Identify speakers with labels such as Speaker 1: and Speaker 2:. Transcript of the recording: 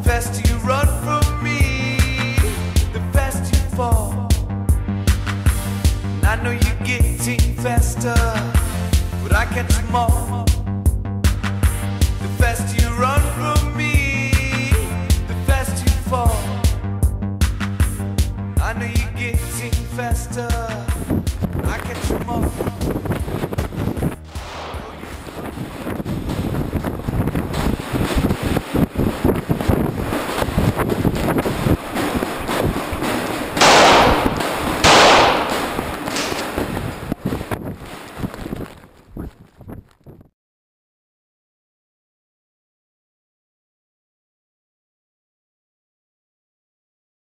Speaker 1: faster you run from me, the faster you fall. And I know you're getting faster, but I catch them all.